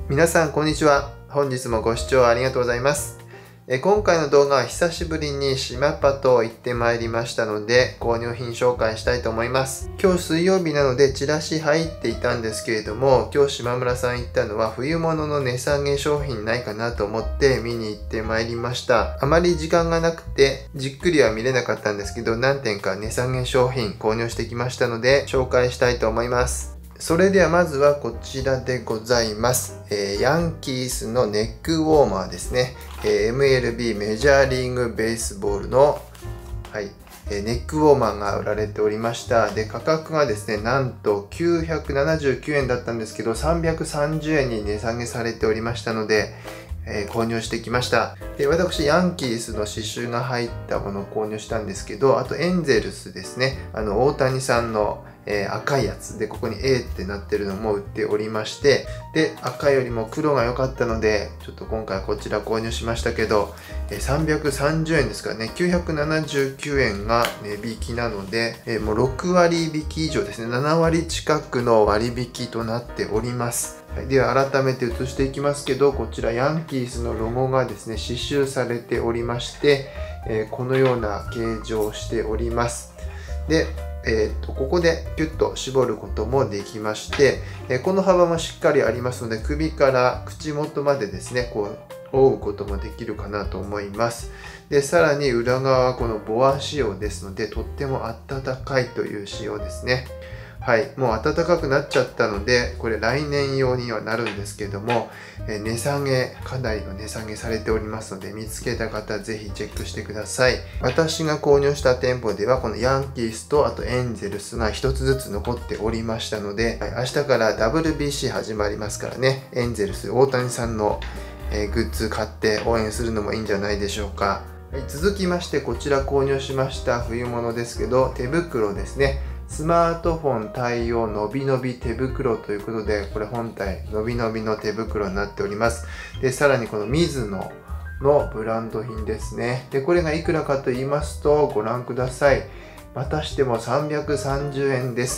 皆さんこんにちは。本日もご視聴ありがとうございます。今回の動画は久しぶりに島パト行ってまいりましたので、購入品紹介したいと思います。今日水曜日なのでチラシ入っていたんですけれども、今日島村さん行ったのは冬物の値下げ商品ないかなと思って見に行ってまいりました。あまり時間がなくてじっくりは見れなかったんですけど、何点か値下げ商品購入してきましたので紹介したいと思います。それではまずはこちらでございます。ヤンキースのネックウォーマーですね。MLB メジャーリーグベースボールの、ネックウォーマーが売られておりました。で、価格がですね、なんと979円だったんですけど、330円に値下げされておりましたので、購入してきました。で、私、ヤンキースの刺繍が入ったものを購入したんですけど、あとエンゼルスですね。大谷さんの赤いやつで、ここに A ってなってるのも売っておりまして、で、赤よりも黒が良かったので、ちょっと今回こちら購入しましたけど、330円ですからね、979円が値引きなので、もう6割引き以上ですね、7割近くの割引となっております。では改めて写していきますけど、こちらヤンキースのロゴがですね、刺繍されておりまして、このような形状をしております。で、ここでピュッと絞ることもできまして、この幅もしっかりありますので、首から口元までですね、こう覆うこともできるかなと思います。で、さらに裏側はこのボア仕様ですので、とっても暖かいという仕様ですね。はい、もう暖かくなっちゃったので、これ来年用にはなるんですけども、値下げ、かなりの値下げされておりますので、見つけた方ぜひチェックしてください。私が購入した店舗では、このヤンキースとあとエンゼルスが一つずつ残っておりましたので、明日から WBC 始まりますからね、エンゼルス、大谷さんのグッズ買って応援するのもいいんじゃないでしょうか。はい、続きましてこちら購入しました冬物ですけど、手袋ですね。スマートフォン対応のびのび手袋ということで、これ本体のびのびの手袋になっております。で、さらにこのミズノのブランド品ですね。で、これがいくらかと言いますと、ご覧ください。またしても330円です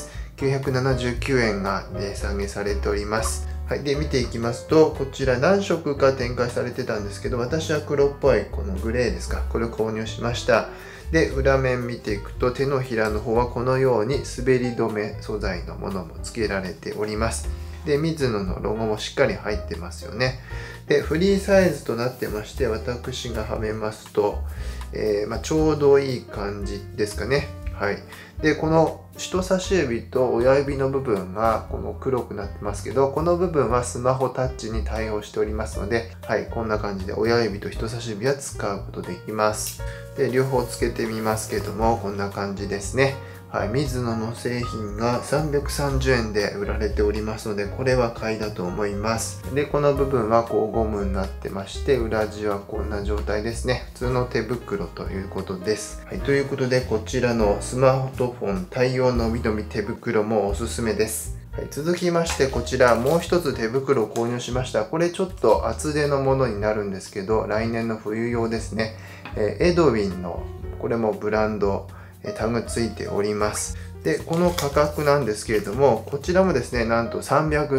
。979円が値下げされております。はい。で、見ていきますと、こちら何色か展開されてたんですけど、私は黒っぽいこのグレーですか。これを購入しました。で、裏面見ていくと、手のひらの方はこのように滑り止め素材のものも付けられております。で、ミズノのロゴもしっかり入ってますよね。で、フリーサイズとなってまして、私がはめますと、ちょうどいい感じですかね。はい。で、この人差し指と親指の部分がこの黒くなってますけど、この部分はスマホタッチに対応しておりますので、はい、こんな感じで親指と人差し指は使うことできます。で、両方つけてみますけども、こんな感じですね。はい、ミズノの製品が330円で売られておりますので、これは買いだと思います。で、この部分はこうゴムになってまして、裏地はこんな状態ですね。普通の手袋ということです。はい、ということで、こちらのスマートフォン対応のびのび手袋もおすすめです。はい、続きましてこちらもう一つ手袋を購入しました。これちょっと厚手のものになるんですけど、来年の冬用ですね。エドウィンのこれもブランドタグついております。で、この価格なんですけれども、こちらもですね、なんと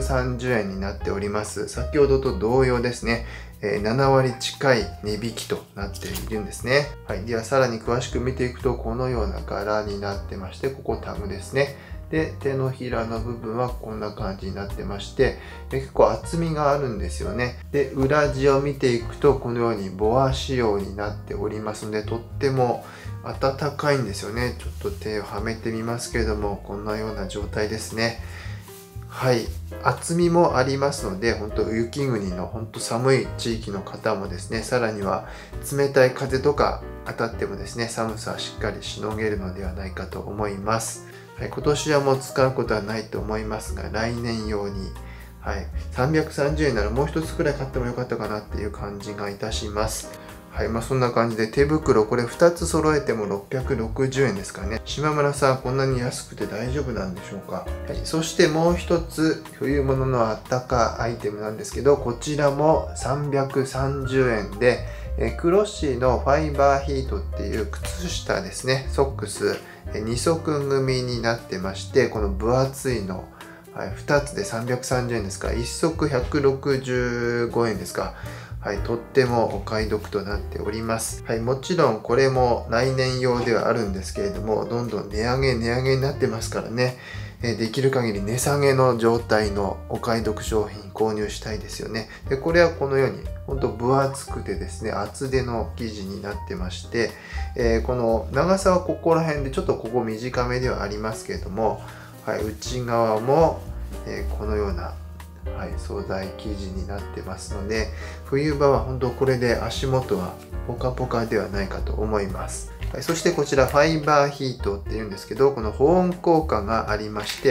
330円になっております。先ほどと同様ですね、7割近い値引きとなっているんですね。はい。では、さらに詳しく見ていくと、このような柄になってまして、ここタグですね。で、手のひらの部分はこんな感じになってまして、結構厚みがあるんですよね。で、裏地を見ていくと、このようにボア仕様になっておりますので、とっても暖かいんですよね。ちょっと手をはめてみますけれども、こんなような状態ですね。はい。厚みもありますので、本当雪国の本当寒い地域の方もですね、さらには冷たい風とか当たってもですね、寒さはしっかりしのげるのではないかと思います。はい、今年はもう使うことはないと思いますが、来年用に、はい、330円ならもう一つくらい買ってもよかったかなっていう感じがいたします。はい、そんな感じで手袋、これ2つ揃えても660円ですからね。島村さん、こんなに安くて大丈夫なんでしょうか。はい、そしてもう一つ、冬物のあったかアイテムなんですけど、こちらも330円で、クロッシーのファイバーヒートっていう靴下ですね、ソックス、2足組になってまして、この分厚いのはい、2つで330円ですか。1足165円ですか。はい、とってもお買い得となっております。はい、もちろんこれも来年用ではあるんですけれども、どんどん値上げになってますからね。できる限り値下げの状態のお買い得商品購入したいですよね。で、これはこのように本当分厚くてですね、厚手の生地になってまして、この長さはここら辺でちょっとここ短めではありますけれども、はい、内側も、このような、はい、素材生地になってますので、冬場は本当これで足元はポカポカではないかと思います。はい、そしてこちらファイバーヒートっていうんですけど、この保温効果がありまして、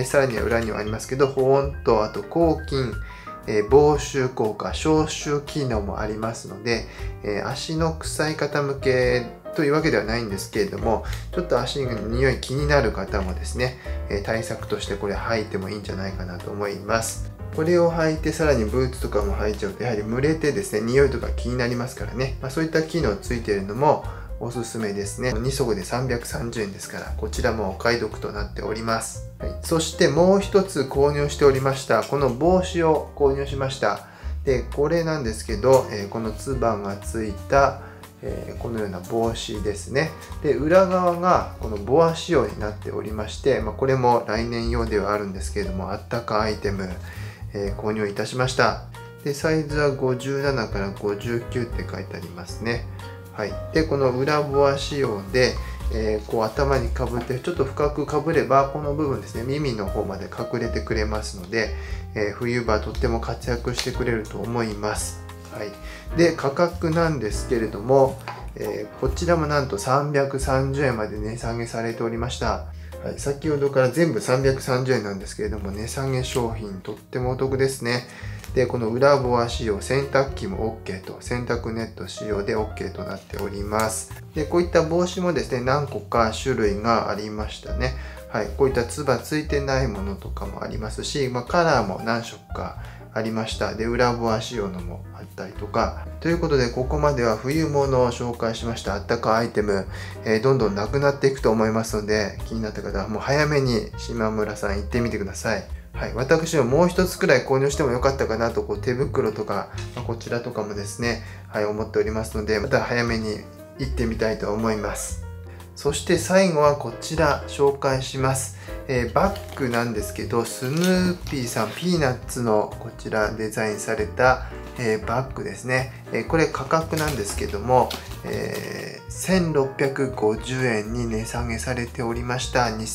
さらには裏にはありますけど、保温とあと抗菌、防臭効果、消臭機能もありますので、足の臭い方向けというわけではないんですけれども、ちょっと足の匂い気になる方もですね、対策としてこれ履いてもいいんじゃないかなと思います。これを履いてさらにブーツとかも履いちゃうとやはり蒸れてですね、匂いとか気になりますからね、そういった機能ついているのもおすすめですね。2足で330円ですから、こちらもお買い得となっております。はい、そしてもう一つ購入しておりました、この帽子を購入しました。で、これなんですけど、このつばがついたこのような帽子ですね。で、裏側がこのボア仕様になっておりまして、これも来年用ではあるんですけれども、あったかアイテム、購入いたしました。で、サイズは57から59って書いてありますね。はい。で、この裏ボア仕様で、こう頭にかぶってちょっと深くかぶればこの部分ですね、耳の方まで隠れてくれますので、冬場とっても活躍してくれると思います。はい、で価格なんですけれども、こちらもなんと330円まで値下げされておりました。はい、先ほどから全部330円なんですけれども、値下げ商品とってもお得ですね。で、この裏ボア仕様、洗濯機も OK と、洗濯ネット仕様で OK となっております。で、こういった帽子もですね、何個か種類がありましたね。はい、こういったつばついてないものとかもありますし、カラーも何色かありました。で、裏ボア仕様のもあったりとか。ということで、ここまでは冬物を紹介しましたあったかアイテム、どんどんなくなっていくと思いますので、気になった方はもう早めに島村さん行ってみてください。はい、私はもう一つくらい購入してもよかったかなと、手袋とか、こちらとかもですね、はい、思っておりますので、また早めに行ってみたいと思います。そして最後はこちら紹介します。バッグなんですけど、スヌーピーさん、ピーナッツのこちらデザインされた、バッグですね。これ価格なんですけども、1650円に値下げされておりました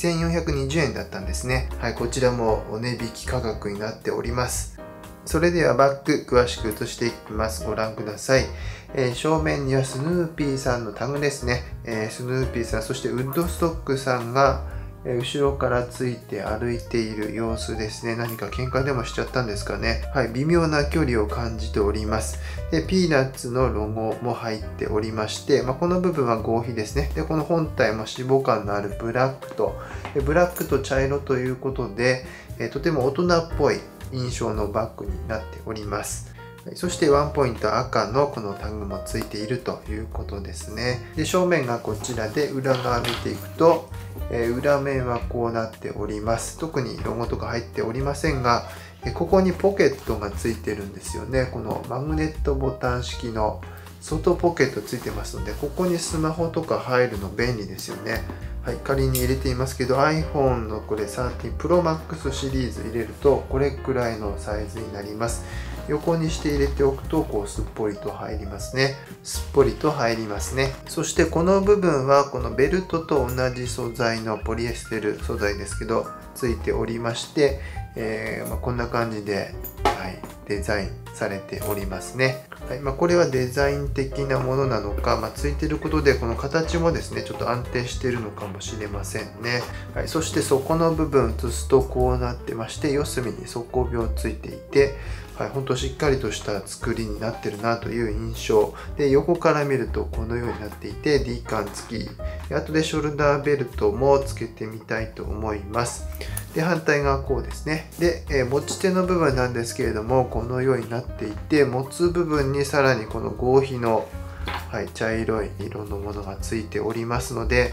。2420円だったんですね。はい、こちらもお値引き価格になっております。それではバッグ詳しく写していきます。ご覧ください。正面にはスヌーピーさんのタグですね。スヌーピーさん、そしてウッドストックさんが後ろからついて歩いている様子ですね。何か喧嘩でもしちゃったんですかね。はい、微妙な距離を感じております。で、ピーナッツのロゴも入っておりまして、この部分は合皮ですね。で、この本体も脂肪感のあるブラックと茶色ということで、とても大人っぽい印象のバッグになっております。そしてワンポイント赤のこのタグもついているということですね。で、正面がこちらで裏側見ていくと、裏面はこうなっております。特にロゴとか入っておりませんが、ここにポケットがついてるんですよね。このマグネットボタン式の外ポケットついてますので、ここにスマホとか入るの便利ですよね。はい、仮に入れていますけど iPhone のこれ13 Pro Max シリーズ入れるとこれくらいのサイズになります。横にして入れておくとこうすっぽりと入りますね。すっぽりと入りますね。そしてこの部分はこのベルトと同じ素材のポリエステル素材ですけどついておりまして、こんな感じで、はい、デザインされておりますね。はい、これはデザイン的なものなのか、ついてることでこの形もですねちょっと安定しているのかもしれませんね。はい、そして底の部分映すとこうなってまして、四隅に底病ついていて、はい、ほんとしっかりとした作りになってるなという印象で、横から見るとこのようになっていて D 感付き、後でショルダーベルトもつけてみたいと思います。で、反対側こうですね。で、持ち手の部分なんですけれどもこのようになっていて、持つ部分にさらにこの合皮の、はい、茶色い色のものがついておりますので、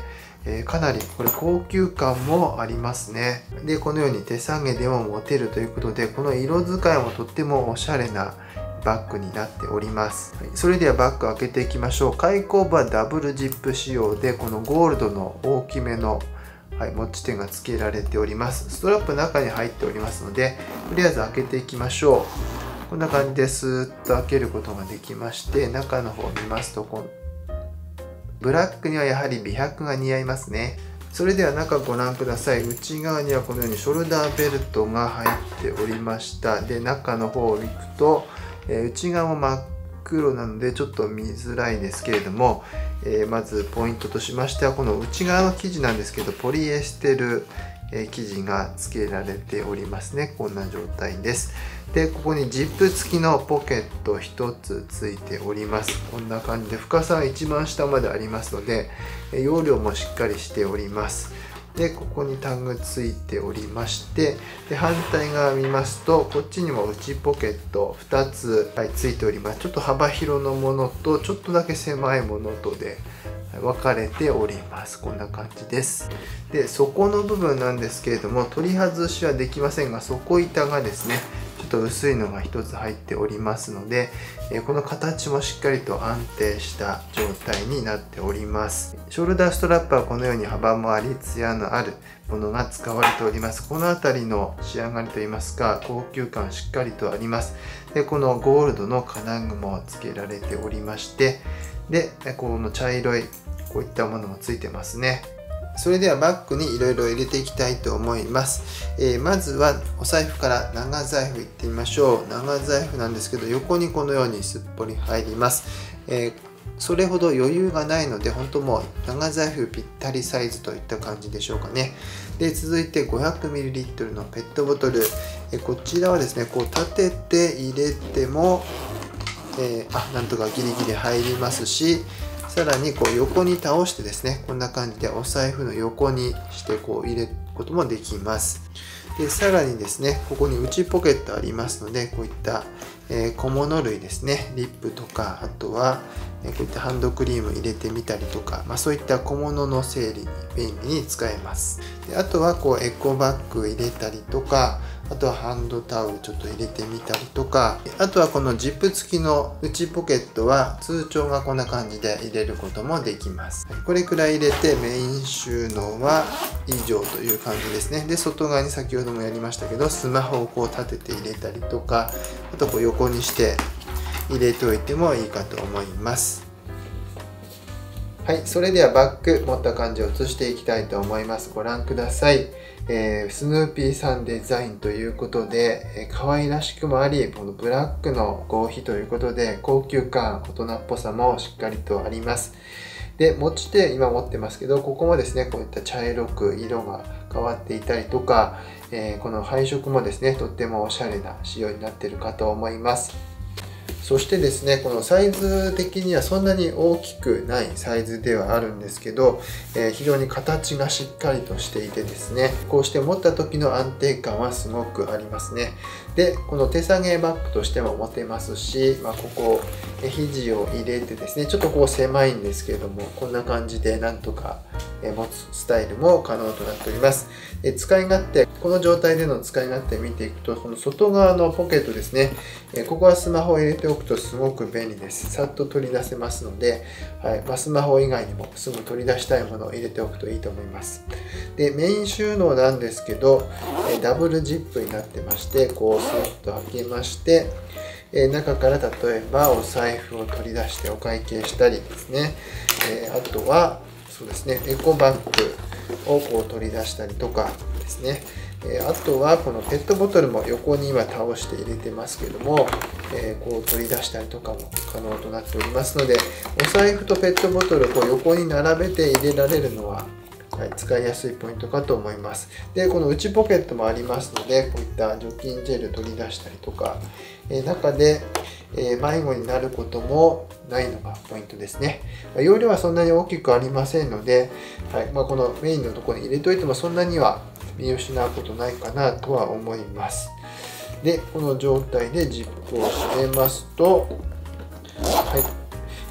かなりこれ高級感もありますね。で、このように手提げでも持てるということで、この色使いもとってもおしゃれなバッグになっております。それではバッグ開けていきましょう。開口部はダブルジップ仕様で、このゴールドの大きめの持ち手が付けられております。ストラップ中に入っておりますので、とりあえず開けていきましょう。こんな感じでスーッと開けることができまして、中の方を見ますと、ブラックにはやはり美白が似合いますね。それでは中ご覧ください。内側にはこのようにショルダーベルトが入っておりました。で、中の方を行くと、内側も真っ黒なのでちょっと見づらいですけれども、まずポイントとしましては、この内側の生地なんですけど、ポリエステル生地が付けられておりますね。こんな状態です。で、ここにジップ付きのポケット1つ付いております。こんな感じで深さは一番下までありますので、容量もしっかりしております。で、ここにタグ付いておりまして、で、反対側見ますと、こっちにも内ポケット2つ、付いております。ちょっと幅広のものと、ちょっとだけ狭いものとで分かれております。こんな感じです。で、底の部分なんですけれども、取り外しはできませんが、底板がですね、ちょっと薄いのが1つ入っておりますので、この形もしっかりと安定した状態になっております。ショルダーストラップはこのように幅もあり、ツヤのあるものが使われております。この辺りの仕上がりといいますか、高級感しっかりとあります。で、このゴールドの金具も付けられておりまして、で、この茶色いこういったものもついてますね。それではバッグにいろいろ入れていきたいと思います。まずはお財布から長財布いってみましょう。長財布なんですけど、横にこのようにすっぽり入ります。それほど余裕がないので、本当もう長財布ぴったりサイズといった感じでしょうかね。で、続いて 500ml のペットボトル。こちらはですね、こう立てて入れても、なんとかギリギリ入りますし、さらにこう横に倒してですね、こんな感じでお財布の横にしてこう入れることもできます。で、さらにですね、ここに内ポケットありますので、こういった小物類ですね、リップとか、あとはこういったハンドクリーム入れてみたりとか、そういった小物の整理に便利に使えます。で、あとはこうエコバッグ入れたりとか、あとはハンドタオルちょっと入れてみたりとか、あとはこのジップ付きの内ポケットは通帳がこんな感じで入れることもできます。これくらい入れてメイン収納は以上という感じですね。で、外側に先ほどもやりましたけど、スマホをこう立てて入れたりとか、あとこう横にして入れておいてもいいかと思います。はい、それではバッグ持った感じを写していきたいと思います。ご覧ください。スヌーピーさんデザインということで、可愛らしくもあり、このブラックの合皮ということで、高級感、大人っぽさもしっかりとあります。で、持ち手今持ってますけど、ここもですね、こういった茶色く色が変わっていたりとか、この配色もですね、とってもおしゃれな仕様になっているかと思います。そしてですね、このサイズ的にはそんなに大きくないサイズではあるんですけど、非常に形がしっかりとしていてですね、こうして持った時の安定感はすごくありますね。で、この手提げバッグとしても持てますし、ここ、肘を入れてですね、ちょっとこう狭いんですけれども、こんな感じでなんとか持つスタイルも可能となっております。使い勝手、この状態での使い勝手を見ていくと、この外側のポケットですね、ここはスマホを入れておくとすごく便利です。さっと取り出せますので、スマホ以外にもすぐ取り出したいものを入れておくといいと思います。で、メイン収納なんですけど、ダブルジップになってまして、こうスッと開けまして、中から例えばお財布を取り出してお会計したりですね、あとはそうですね、エコバッグをこう取り出したりとかですね、あとはこのペットボトルも横に今倒して入れてますけども、こう取り出したりとかも可能となっておりますので、お財布とペットボトルをこう横に並べて入れられるのは、使いやすいポイントかと思います。で、この内ポケットもありますので、こういった除菌ジェル取り出したりとか、中で迷子になることもないのがポイントですね。容量はそんなに大きくありませんので、このメインのところに入れておいてもそんなには見失うことないかなとは思います。で、この状態でジップを閉めますと、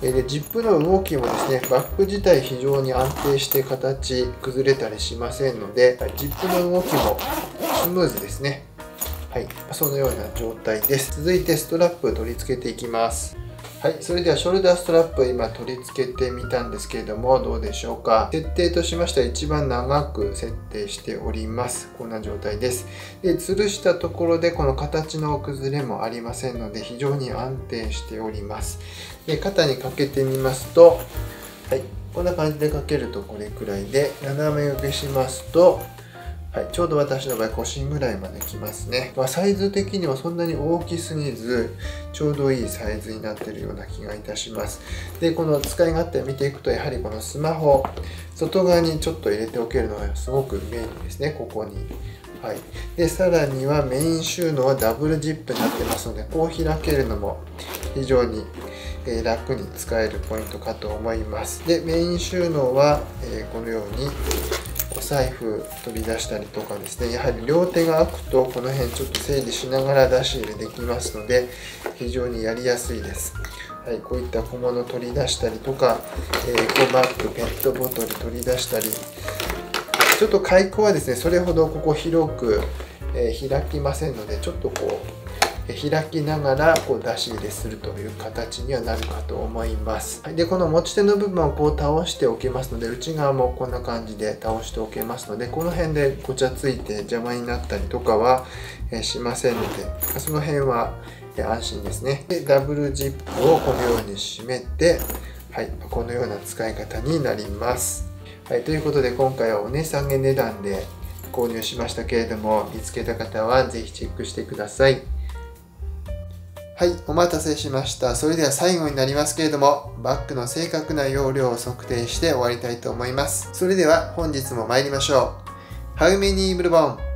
でジップの動きもですね、バッグ自体非常に安定して形崩れたりしませんので、ジップの動きもスムーズですね。はい、そのような状態です。続いてストラップを取り付けていきます。はい、それではショルダーストラップを今取り付けてみたんですけれども、どうでしょうか。設定としましては一番長く設定しております。こんな状態です。で、吊るしたところでこの形の崩れもありませんので、非常に安定しております。で、肩にかけてみますと、はい、こんな感じでかけるとこれくらいで、斜め受けしますと、はい、ちょうど私の場合腰ぐらいまできますね。サイズ的にはそんなに大きすぎず、ちょうどいいサイズになっているような気がいたします。で、この使い勝手を見ていくと、やはりこのスマホ、外側にちょっと入れておけるのがすごく便利ですね、ここに。はい、で、さらにはメイン収納はダブルジップになってますので、こう開けるのも非常に楽に使えるポイントかと思います。で、メイン収納はこのようにお財布取り出したりとかですね、やはり両手が空くとこの辺ちょっと整理しながら出し入れできますので、非常にやりやすいです。はい、こういった小物取り出したりとか、エコバッグ、ペットボトル取り出したり、ちょっと開口はですね、それほどここ広く開きませんので、ちょっとこう開きながらこう出し入れするという形にはなるかと思います。で、この持ち手の部分をこう倒しておけますので、内側もこんな感じで倒しておけますので、この辺でごちゃついて邪魔になったりとかはしませんので、その辺は安心ですね。で、ダブルジップをこのように締めて、はい、このような使い方になります。はい、ということで今回はお値下げ値段で購入しましたけれども、見つけた方はぜひチェックしてください。はい、お待たせしました。それでは最後になりますけれども、バッグの正確な容量を測定して終わりたいと思います。それでは本日も参りましょう。How manyブルボン？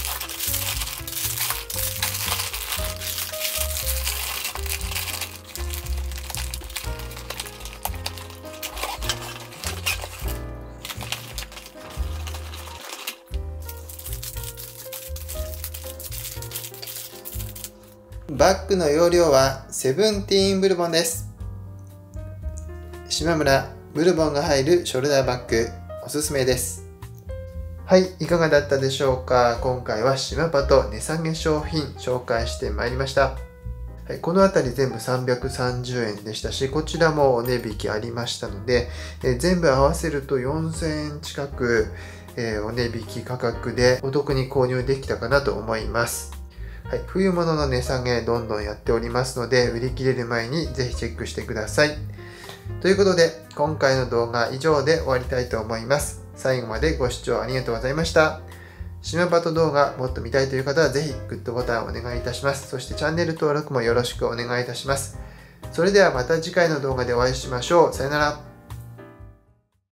バッグの容量は17ブルボンです。島村、ブルボンが入るショルダーバッグ、おすすめです。はい、いかがだったでしょうか。今回は島パと値下げ商品紹介してまいりました。はい、この辺り全部330円でしたし、こちらもお値引きありましたので、全部合わせると4000円近く、お値引き価格でお得に購入できたかなと思います。はい、冬物の値下げどんどんやっておりますので、売り切れる前にぜひチェックしてください。ということで、今回の動画以上で終わりたいと思います。最後までご視聴ありがとうございました。島パト動画もっと見たいという方はぜひグッドボタンをお願いいたします。そしてチャンネル登録もよろしくお願いいたします。それではまた次回の動画でお会いしましょう。さよなら。